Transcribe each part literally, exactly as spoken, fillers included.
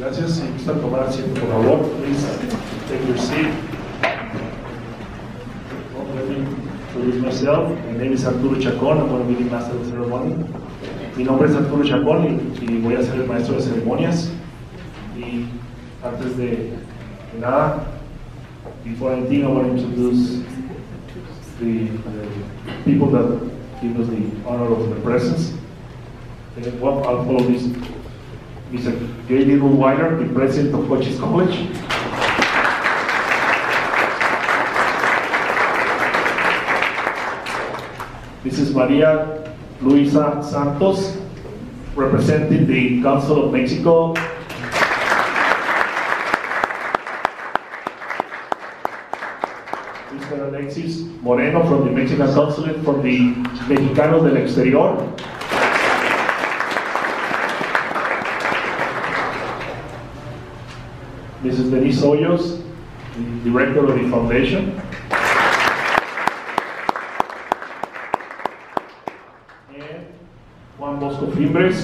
Gracias. Si gustan tomar asiento, por favor, please take your seat. Well, let me introduce myself. My name is Arturo Chacón. I'm going to be the master of ceremony. Mi nombre es Arturo Chacón y, y voy a ser el maestro de ceremonias. Y antes de, de nada, before anything, I want to introduce the, the people that give us the honor of the presence. And, well, I'll follow this. Mister Gay Weiler, the president of Cochise College. Missus Maria Luisa Santos, representing the Consul of Mexico. Mister Alexis Moreno from the Mexican Consulate, from the Mexicanos del Exterior. Missus Denise Hoyos, the director of the foundation. And Juan Bosco Fimbres.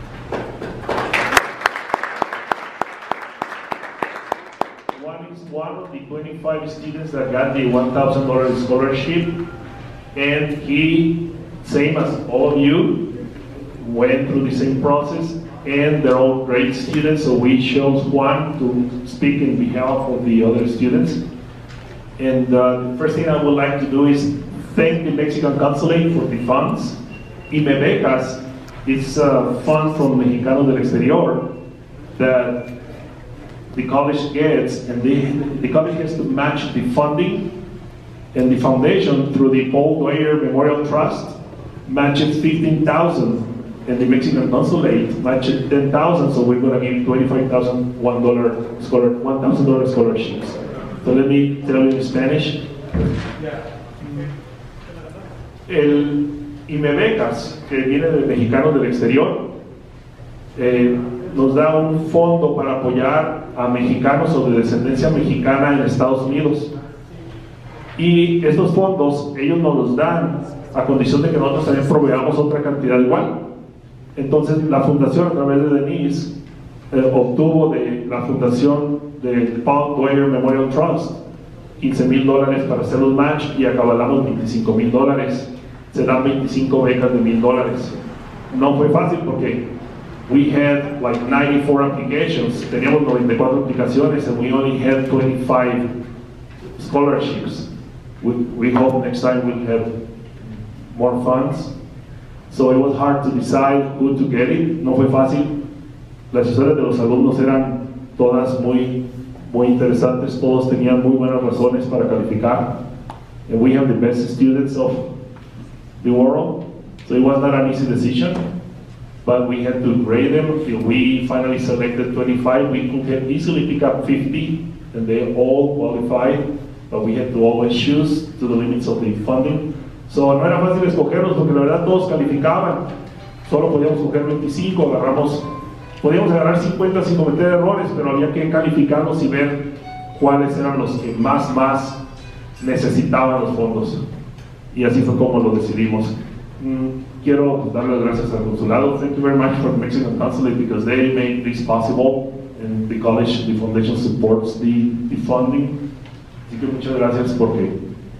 One is one of the twenty-five students that got the one thousand dollar scholarship, and he, same as all of you, went through the same process. And they're all great students, so we chose Juan to speak in behalf of the other students. And uh, the first thing I would like to do is thank the Mexican Consulate for the funds. I M E BECAS is a fund from Mexicanos del Exterior that the college gets, and the, the college has to match the funding, and the foundation through the Paul Dwyer Memorial Trust matches fifteen thousand. And the Mexican Consulate matched ten thousand, so we're going to give twenty-five thousand one dollar scholar, one thousand dollar scholarships. So let me tell you in Spanish. El I M E BECAS, que viene de Mexicanos del Exterior, eh, nos da un fondo para apoyar a mexicanos o de descendencia mexicana en Estados Unidos. Y estos fondos, ellos nos los dan a condición de que nosotros también proveamos otra cantidad igual. Entonces la fundación, a través de Denise, eh, obtuvo de la fundación del Paul Dwyer Memorial Trust quince mil dólares para hacer los match, y acabalamos veinticinco mil dólares. Se dan veinticinco becas de mil dólares. No fue fácil porque we had like ninety-four applications, teníamos noventa y cuatro aplicaciones, and we only had twenty-five scholarships. We, we hope next time we'll have more funds. So it was hard to decide who to get it. No fue fácil. Las historias de los alumnos eran todas muy, muy interesantes. Todos tenían muy buenas razones para calificar. And we have the best students of the world. So it was not an easy decision, but we had to grade them. If we finally selected twenty-five, we could have easily pick up fifty, and they all qualified, but we had to always choose to the limits of the funding. So, no era fácil escogerlos porque la verdad todos calificaban. Solo podíamos escoger veinticinco, agarramos, podíamos agarrar cincuenta sin cometer errores, pero había que calificarlos y ver cuáles eran los que más, más necesitaban los fondos. Y así fue como lo decidimos. Mm, quiero dar las gracias al consulado. Thank you very much for the Mexican Consulate, because they made this possible, and the college, the foundation supports the, the funding. Así que muchas gracias porque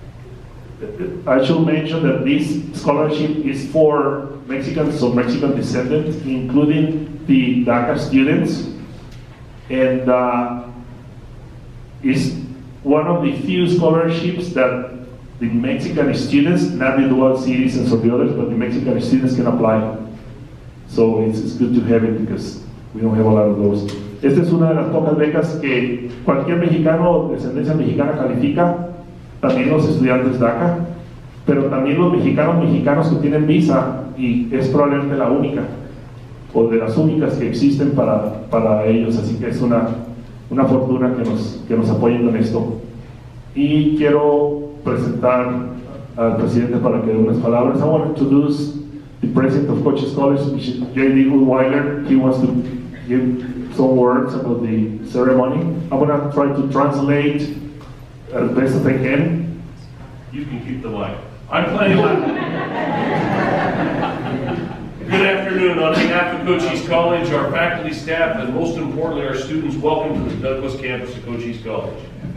I should mention that this scholarship is for Mexicans or Mexican descendants, including the DACA students, and uh, is one of the few scholarships that the Mexican students, not the dual citizens or the others, but the Mexican students can apply. So it's, it's good to have it because we don't have a lot of those. Esta es una de las pocas becas que cualquier mexicano o descendencia mexicana califica. También los estudiantes DACA, pero también los mexicanos mexicanos que tienen visa, y es probablemente la única, o de las únicas que existen para, para ellos, así que es una, una fortuna que nos, que nos apoyen con esto. Y quiero presentar al presidente para que dé unas palabras. I want to introduce the president of Cochise College, J D Weiler. He wants to give some words about the ceremony. I'm going to try to translate as best as I can. You can keep the mic. I'm planning on. Good afternoon. afternoon. On behalf of Cochise College, our faculty, staff, and most importantly, our students, welcome to the Douglas campus of Cochise College.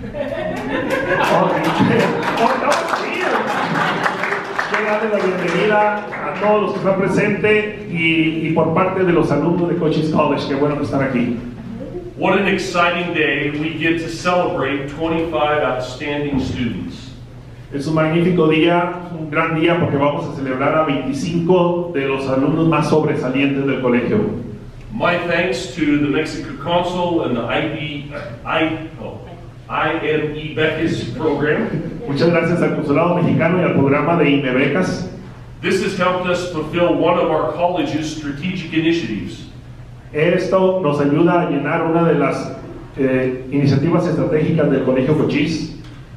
Quiero darle la bienvenida a todos los que están presentes y, y por parte de los alumnos de Cochise College. Qué bueno que están aquí. What an exciting day. We get to celebrate twenty-five outstanding students. Es un magnífico día, un gran día porque vamos a celebrar a veinticinco de los alumnos más sobresalientes del colegio. My thanks to the Mexican Consulate and the I B, I, oh, I M E BECAS program. Muchas gracias al Consulado Mexicano y al programa de I M E BECAS. This has helped us fulfill one of our college's strategic initiatives. Esto nos ayuda a llenar una de las eh, iniciativas estratégicas del Colegio Cochise.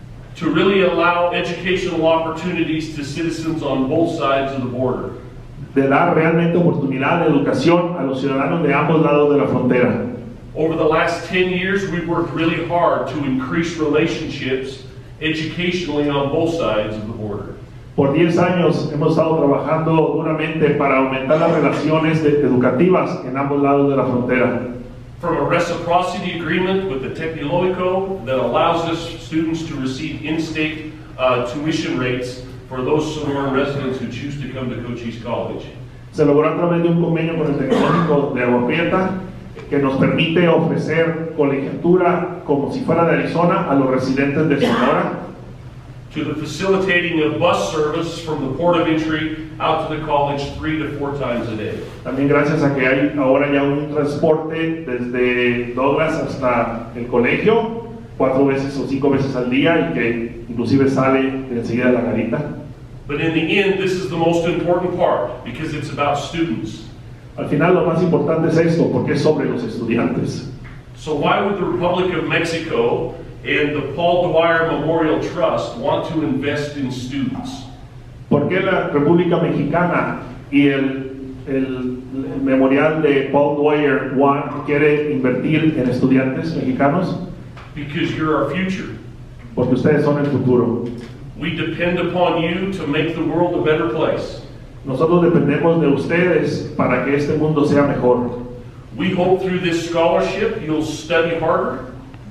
To really allow educational opportunities to citizens on both sides of the border. De dar realmente oportunidad de educación a los ciudadanos de ambos lados de la frontera. Over the last ten years, we've worked really hard to increase relationships educationally on both sides of the border. Por diez años hemos estado trabajando duramente para aumentar las relaciones de, educativas en ambos lados de la frontera. From a reciprocity agreement with the Tecnológico that allows us students to receive in-state uh, tuition rates for those Sonoran residents who choose to come to Cochise College. Se logró a través de un convenio con el Tecnológico de Agua Prieta que nos permite ofrecer colegiatura como si fuera de Arizona a los residentes de Sonora. To the facilitating of bus service from the port of entry out to the college three to four times a day. También gracias a que hay ahora ya un transporte desde Douglas hasta el colegio cuatro veces o cinco veces al día y que inclusive sale enseguida de la garita. But in the end, this is the most important part because it's about students. Al final lo más importante es esto porque es sobre los estudiantes. So why would the Republic of Mexico and the Paul Dwyer Memorial Trust want to invest in students? ¿Por qué la República Mexicana y el, el, el Memorial de Paul Dwyer One quiere invertir en estudiantes mexicanos? Because you're our future. Porque ustedes son el futuro. We depend upon you to make the world a better place. Nosotros dependemos de ustedes para que este mundo sea mejor. We hope through this scholarship you'll study harder.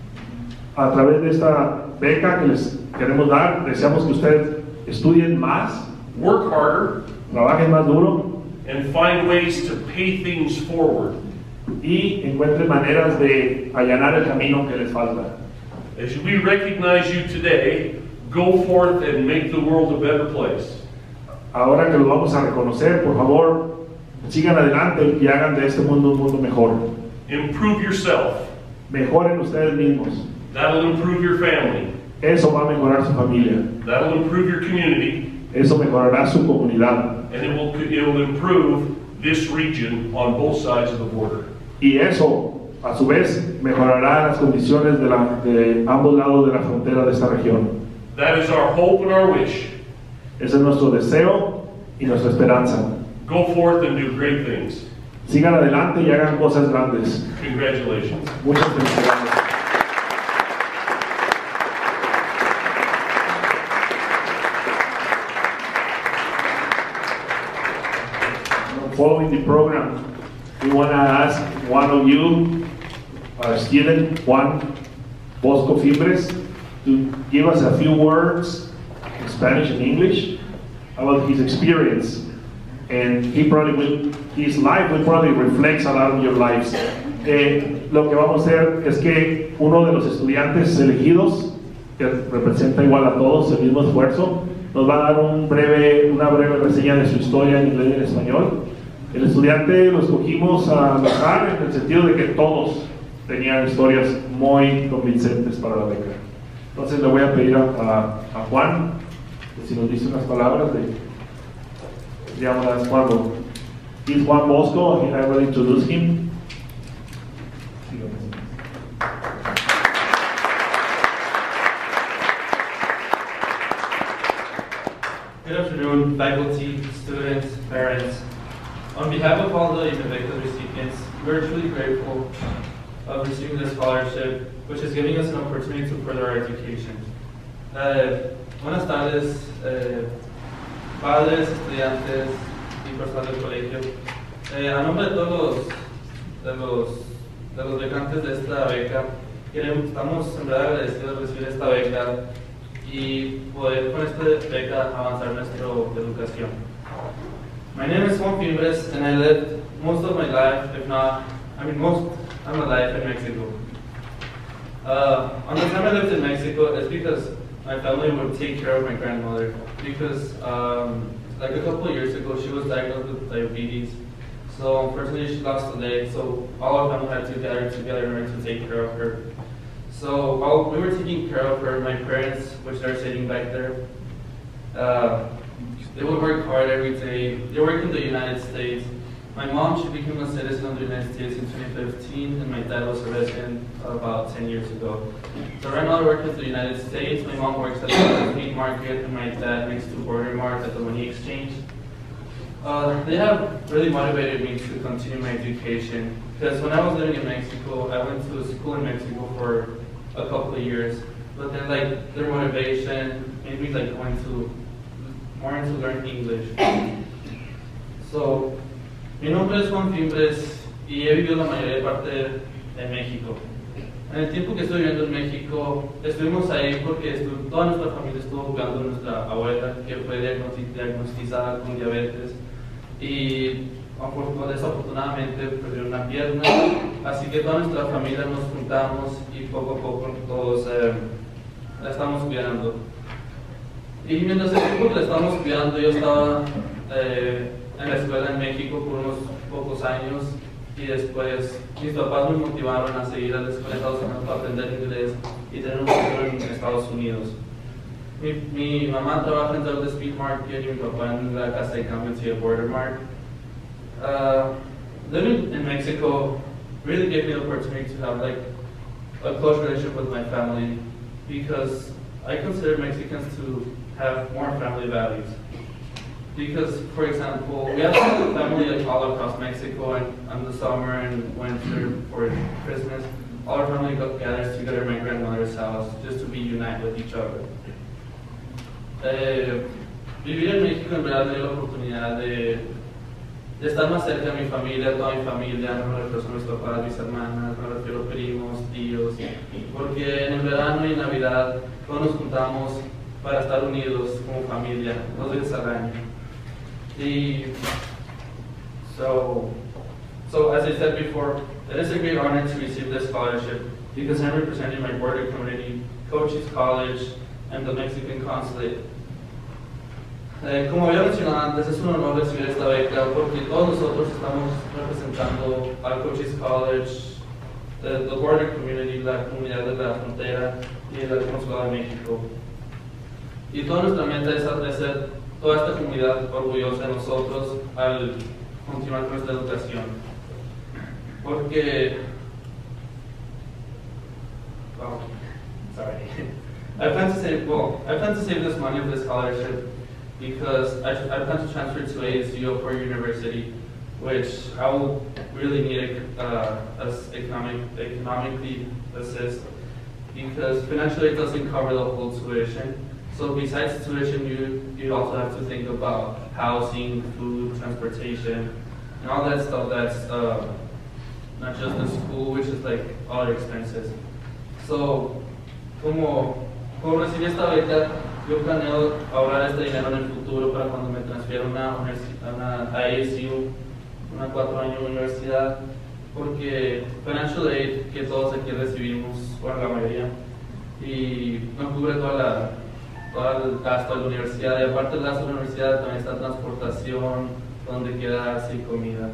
A través de esta beca que les queremos dar, deseamos que ustedes estudien más, work harder, trabajen más duro, and find ways to pay things forward. Y encuentren maneras de allanar el camino que les falta. As we recognize you today, go forth and make the world a better place. Ahora que los vamos a reconocer, por favor, sigan adelante y hagan de este mundo un mundo mejor. Improve yourself. Mejoren ustedes mismos. That'll improve your family. Eso va a mejorar su familia. That'll improve your community. Eso mejorará su comunidad. And it will, it will improve this region on both sides of the border. Y eso, a su vez, mejorará las condiciones de, la, de ambos lados de la frontera de esta región. That is our hope and our wish. Ese es nuestro deseo y nuestra esperanza. Go forth and do great things. Sigan adelante y hagan cosas grandes. Congratulations. Muchas felicidades. Following the program, we want to ask one of you, our student, Juan Bosco Fibres, to give us a few words in Spanish and English about his experience. And he probably will, his life will probably reflect a lot of your lives. Eh, lo que vamos a hacer es que uno de los estudiantes elegidos, que representa igual a todos el mismo esfuerzo, nos va a dar un breve, una breve reseña de su historia en inglés y en español. El estudiante lo escogimos al azar en el sentido de que todos tenían historias muy convincentes para la beca. Entonces le voy a pedir a, a, a Juan que si nos dice unas palabras de, digamos, las Juan. He's Juan Bosco, I will introduce him. Good afternoon, faculty, students, parents. On behalf of all the I M E BECAS recipients, we are truly grateful of receiving this scholarship, which is giving us an opportunity to further our education. Uh, buenas tardes, eh, padres, estudiantes y personal del colegio. Eh, a nombre de todos los, de los, de los becantes de esta beca, queremos, estamos en verdad agradecidos de recibir esta beca y poder con esta beca avanzar nuestra educación. My name is Juan Fimbres and I lived most of my life, if not, I mean most of my life in Mexico. Uh, on the time I lived in Mexico, it's because my family would take care of my grandmother because um, like a couple of years ago, she was diagnosed with diabetes. So unfortunately, she lost a leg. So all our family had to gather together in order to take care of her. So while we were taking care of her, my parents, which are sitting back there, uh, they would work hard every day. They work in the United States. My mom, she became a citizen of the United States in twenty fifteen, and my dad was a resident about ten years ago. So right now I work with the United States. My mom works at the meat market, and my dad makes two border marks at the money exchange. Uh, they have really motivated me to continue my education, because when I was living in Mexico, I went to school in Mexico for a couple of years, but then like their motivation made me like going to more into learn English. So, mi nombre es Juan Fimbres y he vivido la mayoría de parte de México. En el tiempo que estuve viviendo en México, estuvimos ahí porque estu toda nuestra familia estuvo jugando a nuestra abuela, que fue diagnosticada con diabetes y desafortunadamente perdió una pierna, así que toda nuestra familia nos juntamos y poco a poco todos eh, la estamos cuidando. Y mientras el tiempo que la estábamos cuidando, yo estaba eh, en la escuela en México por unos pocos años y después mis papás me motivaron a seguir a la escuela en Estados Unidos para aprender inglés y tener un futuro en Estados Unidos. Mi, mi mamá trabaja en el Speed Market y mi papá en la casa de cambio en Border Mart. Uh, living in Mexico really gave me the opportunity to have like a close relationship with my family because I consider Mexicans to have more family values. Because, for example, we have family like all across Mexico, and in the summer and winter for Christmas, all our family gathers together at my grandmother's house just to be united with each other. Eh, vivir en México en verdad me dio la oportunidad de, de estar más cerca de mi familia, toda mi familia, no me refiero a mis papás, mis hermanas, me refiero a primos, tíos, porque en el verano y en Navidad todos nos juntamos para estar unidos como familia, dos veces al año. Y so, so as I said before, it is a great honor to receive this scholarship because I'm representing my border community, Cochise College, and the Mexican Consulate. Eh, como había mencionado antes, es un honor recibir esta beca porque todos nosotros estamos representando al Cochise College, the, the border community, la comunidad de la frontera y el Consulado de México. Y toda nuestra meta es hacer toda esta comunidad orgullosa de nosotros al continuar con nuestra educación. Porque, oh, sorry, I plan to save, well, I plan to save this money of this scholarship because I, I plan to transfer to A S U for university, which I will really need uh, as economic, economically assist because financially it doesn't cover the whole tuition. So besides tuition, you, you also have to think about housing, food, transportation, and all that stuff that's uh, not just the school, which is like other expenses. So, como, como recibí esta beca, yo planeo ahorrar este dinero en el futuro para cuando me transfiera a una, una a A S U, una cuatro años universidad, porque financial aid que todos aquí recibimos, bueno, la mayoría, y no cubre toda la todo el gasto de la universidad, y aparte del gasto de la universidad también está transportación, donde quedarse y comida.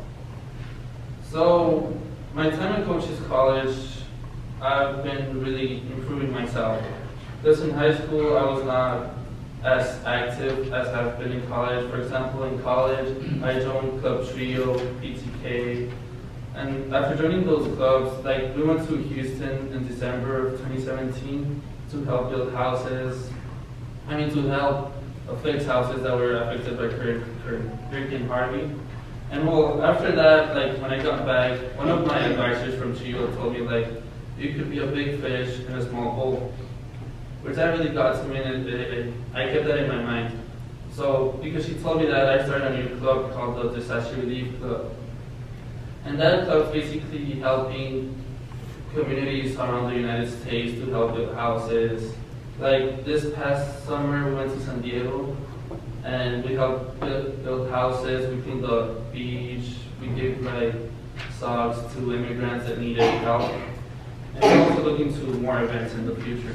So, my time at Cochise College, I've been really improving myself. Because in high school, I was not as active as I've been in college. For example, in college, I joined Club Trio, P T K, and after joining those clubs, like we went to Houston in December of twenty seventeen to help build houses. I mean, to help fix houses that were affected by Hurricane Harvey. And well, after that, like when I got back, one of my advisors from Chile told me like, you could be a big fish in a small bowl, which that really got to me, and it, it, I kept that in my mind. So, because she told me that, I started a new club called the Disaster Relief Club. And that club's basically helping communities around the United States to help build houses. Like this past summer, we went to San Diego, and we helped build, build houses. We cleaned the beach. We gave like socks to immigrants that needed help. And we're also looking to more events in the future.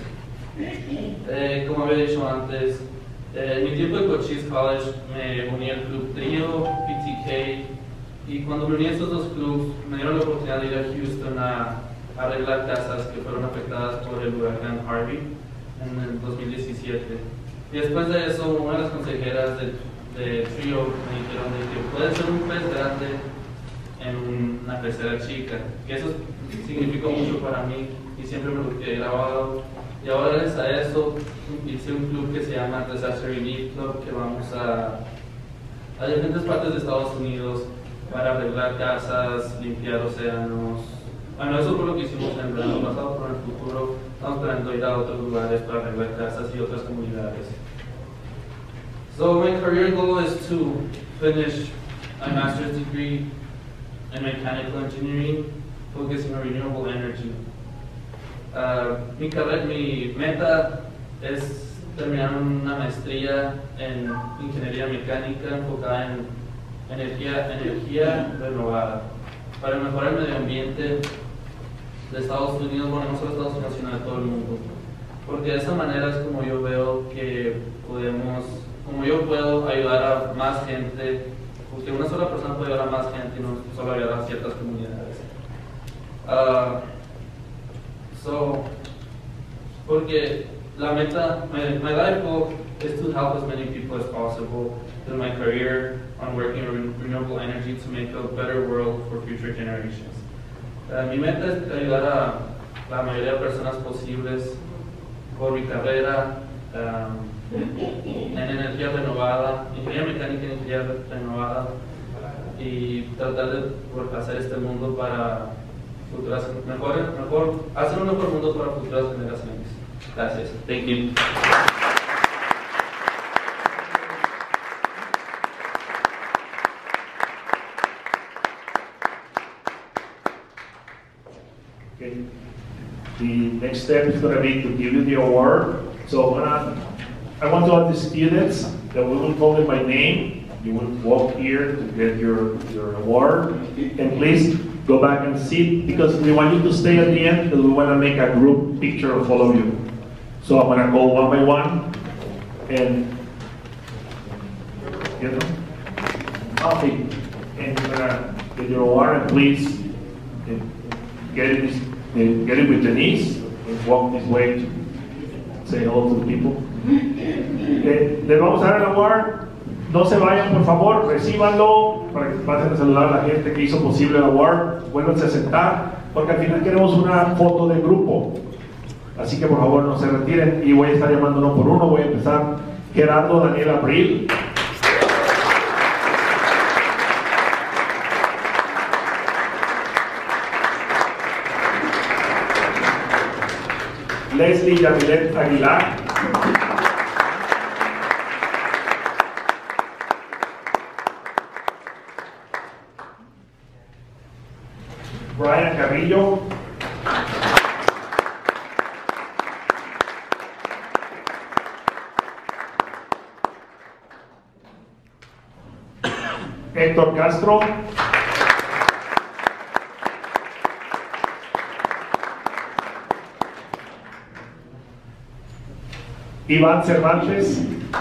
Eh, como había dicho antes, eh, en mi tiempo de Cochise College me uní al club Trio, P T K, y cuando me uní a estos dos clubes me dieron la oportunidad de ir a Houston a, a arreglar casas que fueron afectadas por el huracán Harvey en el dos mil diecisiete. Y después de eso, una de las consejeras de, de Trio me dijeron de que puede ser un pez grande en una pecera chica, que eso significó mucho para mí y siempre me lo quedé grabado. Y ahora gracias a eso hice un club que se llama Disaster Relief Club, que vamos a, a diferentes partes de Estados Unidos para arreglar casas, limpiar océanos. Bueno, eso fue lo que hicimos en el verano pasado, pero en el futuro estamos planeando ir a otros lugares para arreglar casas y otras comunidades. So my career goal is to finish a master's degree in mechanical engineering, focusing on renewable energy. Uh, mi, carrera, mi meta es terminar una maestría en ingeniería mecánica enfocada en energía, energía renovada para mejorar el medio ambiente de Estados Unidos, bueno, no solo Estados Unidos, sino de todo el mundo. Porque de esa manera es como yo veo que podemos, como yo puedo ayudar a más gente, porque una sola persona puede ayudar a más gente y no solo ayudar a ciertas comunidades. Uh, So, porque la meta, my, my life goal is to help as many people as possible through my career on working in renewable energy to make a better world for future generations. Uh, mi meta es ayudar a la mayoría de personas posibles por mi carrera um, en energía renovada, ingeniería mecánica y ingeniería renovada, y tratar de hacer este mundo para futuras, mejor, mejor, hacer un mejor mundo para futuras generaciones. Gracias. Thank you. Okay. The next step is going to be to give you the award. So I'm gonna, I want to all the students that we will call them by name. You will walk here to get your, your award. And please go back and sit, because we want you to stay at the end, because we want to make a group picture of all of you. So I'm going to go one by one, and you know, okay, and you're going to get your award, and please get it, get it with Denise, and walk this way to say hello to the people. Okay, le vamos a dar el award. No se vayan, por favor, recíbanlo para que pasen a saludar a la gente que hizo posible el award. Vuélvanse a sentar, porque al final queremos una foto de grupo. Así que por favor no se retiren, y voy a estar llamando uno por uno. Voy a empezar Gerardo Daniel Abril. Leslie Yamilet Aguilar. Brian Carrillo. Héctor Castro. Iván Cervantes.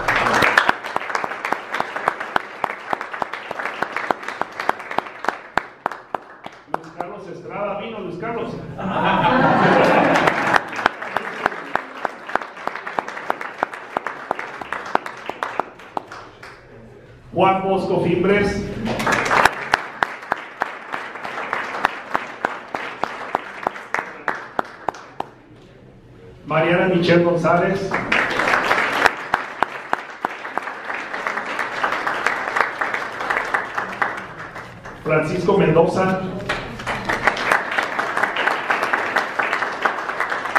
Luis Carlos Estrada, vino Luis Carlos. Juan Bosco Fimbres. Mariana Michelle González. Francisco Mendoza.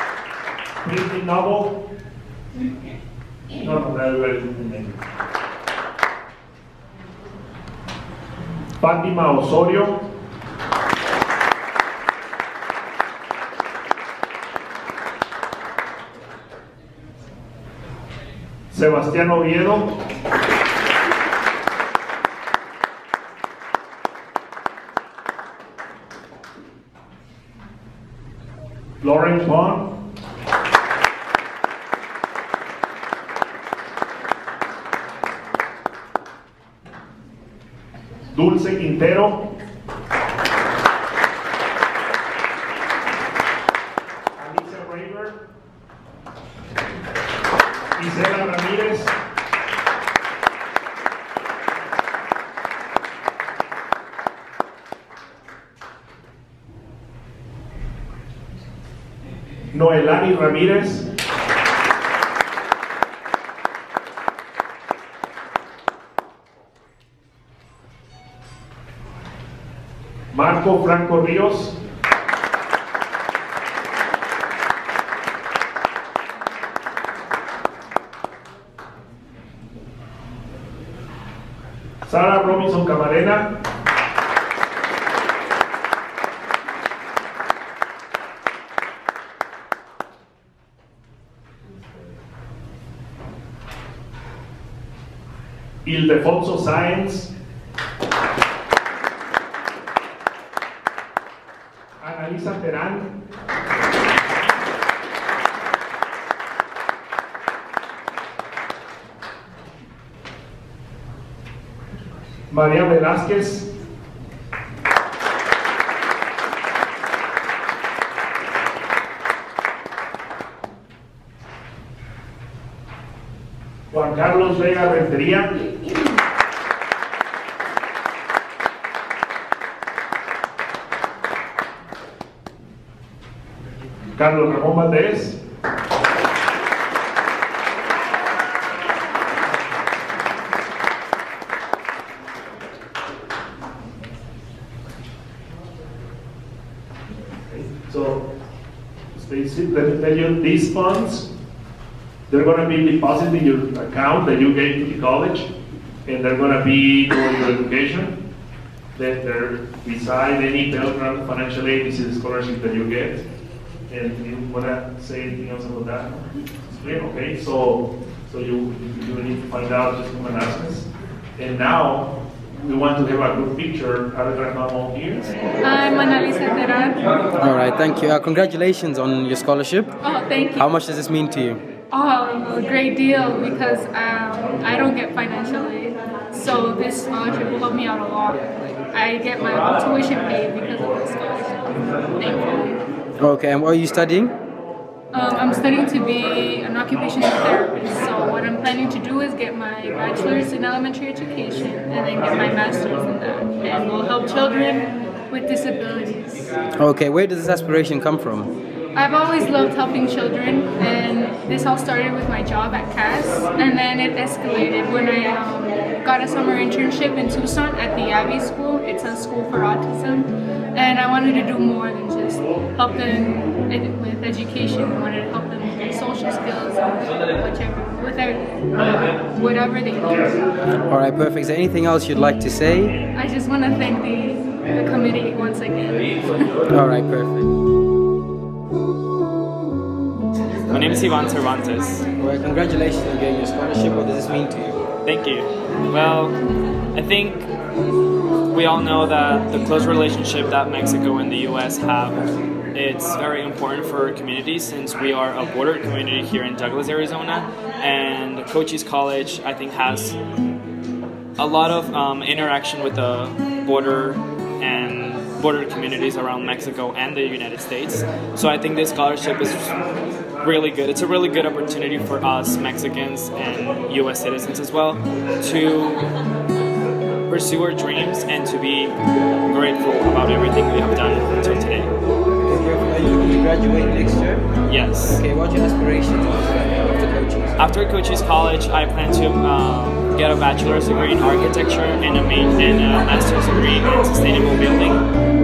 Britney Novo. No, no, no, no, no. Fátima Osorio, Sebastián Oviedo, Lauren Pond, Dulce Quintero, Alicia Raver, Isela Ramírez, Noelani Ramírez, Marco Franco Ríos, Sara Robinson Camarena, Ildefonso Sáenz, Annalisa Terán, María Velázquez, Juan Carlos Vega Rentería, Carlos Ramón Valdés, so basically, let me tell you, these funds, they're going to be deposited in your account that you gave to the college, and they're going to be for your education. Then they're beside any Pell Grant financial aid, this is scholarship that you get. And you want to say anything else about that? It's clear, okay? So, so you, you need to find out just come and ask us. And now, we want to have a good picture. Are here? I'm Annalisa Terán. All right, thank you. Uh, congratulations on your scholarship. Oh, thank you. How much does this mean to you? Oh, a great deal, because um, I don't get financial aid. So this scholarship will help me out a lot. I get my own tuition paid because of this scholarship. Thankfully. Okay, and what are you studying? Um, I'm studying to be an occupational therapist. So what I'm planning to do is get my bachelor's in elementary education and then get my master's in that. And we'll help children with disabilities. Okay, where does this aspiration come from? I've always loved helping children, and this all started with my job at C A S, and then it escalated when I um, got a summer internship in Tucson at the Abbey School. It's a school for autism, and I wanted to do more than just help them ed with education. I wanted to help them with their social skills, and whichever, with their, uh, whatever they need. All right, perfect. Is there anything else you'd like to say? I just want to thank the, the committee once again. All right, perfect. My name is Ivan Cervantes. Well, congratulations on getting your scholarship. What does this mean to you? Thank you. Well, I think we all know that the close relationship that Mexico and the U S have, it's very important for our community, since we are a border community here in Douglas, Arizona, and Cochise College, I think, has a lot of um, interaction with the border and border communities around Mexico and the United States. So I think this scholarship is really good. It's a really good opportunity for us Mexicans and U S citizens as well to pursue our dreams and to be grateful about everything we have done until today. Are you looking to graduate next year? Yes. Okay, what's your aspirations after Cochise? After Cochise College, I plan to um, get a bachelor's degree in architecture and a, main, and a master's degree in sustainable building.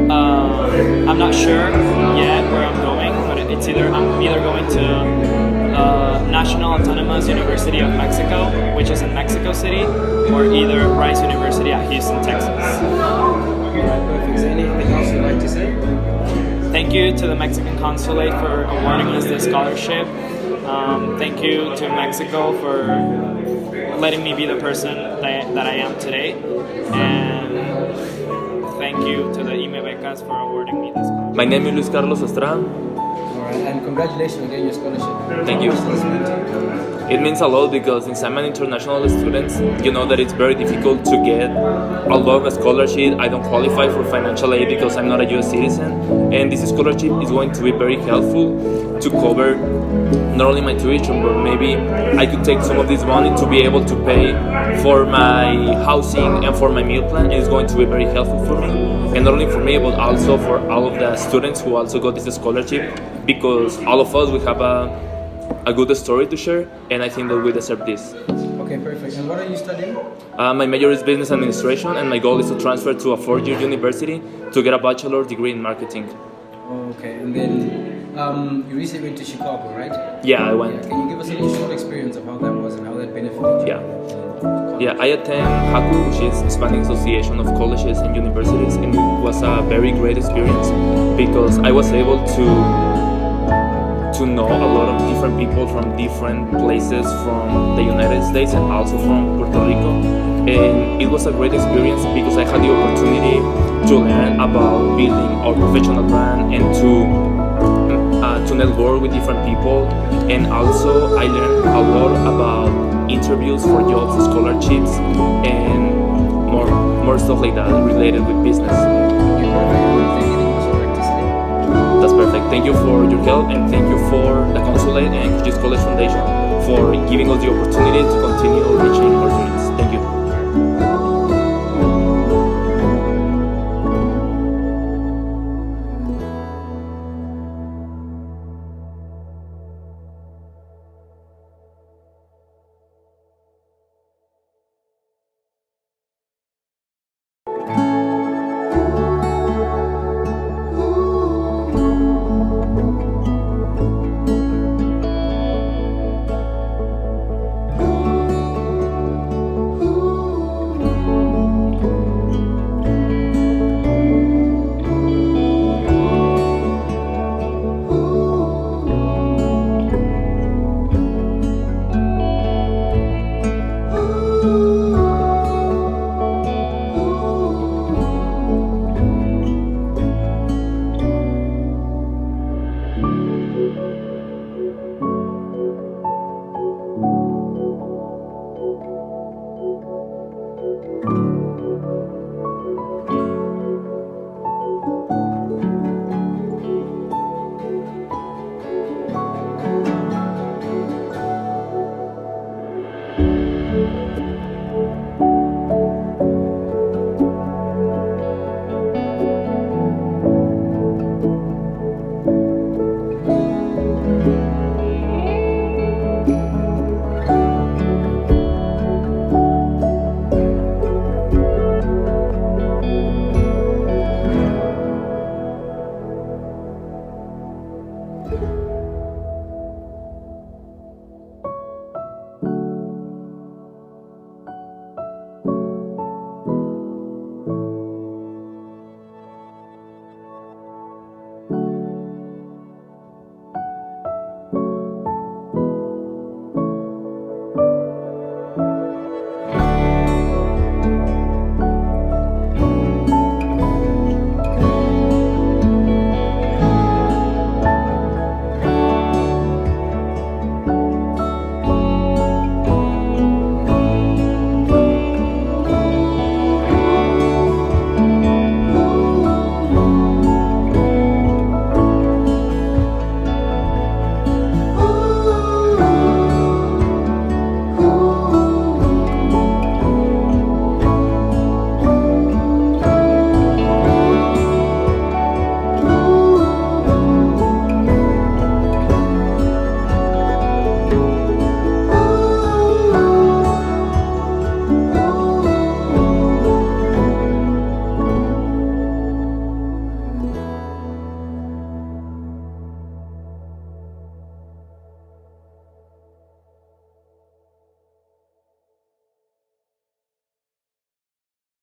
Uh, I'm not sure yet where I'm going, but it's either I'm either going to uh, National Autonomous University of Mexico, which is in Mexico City, or either Rice University at Houston, Texas. Alright, perfect. So anything else you'd like to say? Thank you to the Mexican Consulate for awarding us this scholarship. Um, thank you to Mexico for letting me be the person that, that I am today. And thank you to the I M E BECAS for awarding me this scholarship. My name is Luis Carlos Estrada. Alright, and congratulations on getting your scholarship. Thank you. What does this mean to you? It means a lot because since I'm an international student, you know that it's very difficult to get a lot of scholarship. I don't qualify for financial aid because I'm not a U S citizen, and this scholarship is going to be very helpful to cover not only my tuition, but maybe I could take some of this money to be able to pay for my housing and for my meal plan, and it's going to be very helpful for me. And not only for me, but also for all of the students who also got this scholarship, because all of us, we have a a good story to share, and I think that we deserve this. Okay, perfect. And what are you studying? Uh, my major is business administration, and my goal is to transfer to a four-year university to get a bachelor degree in marketing. Okay, and then um, you recently went to Chicago, right? Yeah, I went. Yeah. Can you give us a little short experience of how that was and how that benefited you? Yeah. Yeah, I attend H A C U, which is Hispanic Association of Colleges and Universities, and it was a very great experience because I was able to to know a lot of different people from different places from the United States and also from Puerto Rico. And it was a great experience because I had the opportunity to learn about building our professional brand and to uh, to network with different people. And also I learned a lot about interviews for jobs, scholarships, and more more stuff like that related with business. That's perfect. Thank you for your help, and thank you for the Consulate and Cochise College Foundation for giving us the opportunity to continue reaching our dreams.